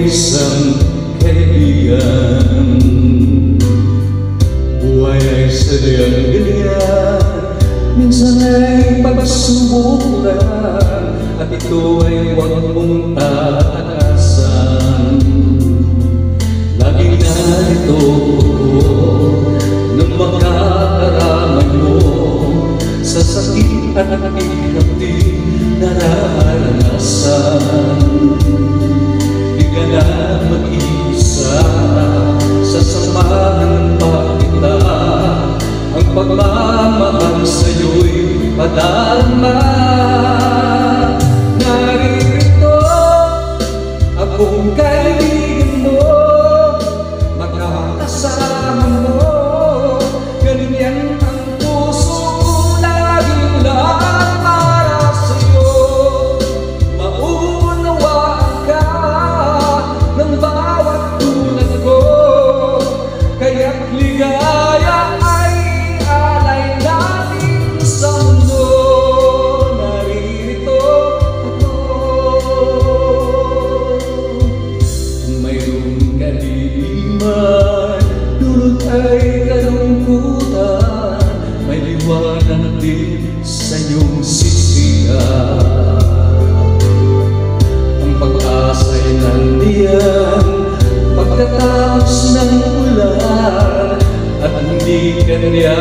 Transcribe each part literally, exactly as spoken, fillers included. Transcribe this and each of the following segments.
isang kaibigan. Buhay ay sadyang ganyan, minsan ay pagsubok lang, at ito ay huwag mong taasan. Laging narito ako nang makakaramay mo sa sakit at hirap di nararanasan. Di ka na mag-iisa, sasamahan pa kita. Ang pagmamahal sa'yo'y padarama. Naririto akong kaibigan mo, makakasama mo. Ganyan ang puso ko, laging lahat para sa'yo. Maunawaan ka ng bawat tulad ko, kaya't ligaya ay alay natin sa mundo. Naririto ako. Kung mayroong kaliman, dulot ay kalungkutan, may liwanag din sa iyong sisiyan. Ang pag-asa'y nandiyan pagkatapos ng ulan, at hindi ka niya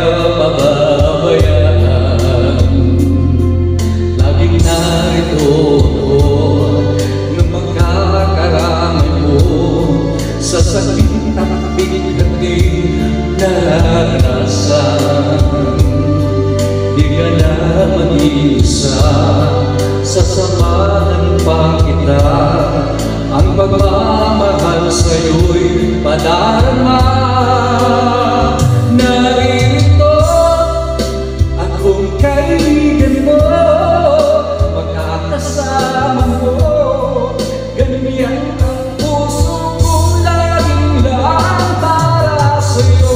pababayaan. Laging narito nang magkakaramay mo sa sakit at bigat di naranasan. Di ka na mag-iisa, sasamahan pa kita. Ang pagmamahal sa'yo'y padarama. Naririto akong kaibigan mo, makakasama mo. Ganyan ang puso ko, laging lang para sa'yo.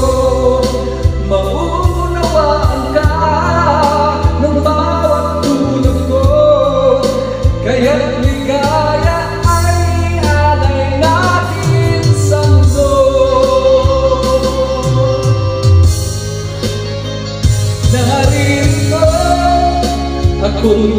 Maunawaan ka ng bawat tulad ko, kaya't ligaya ay alay natin sa mundo. Naririto akong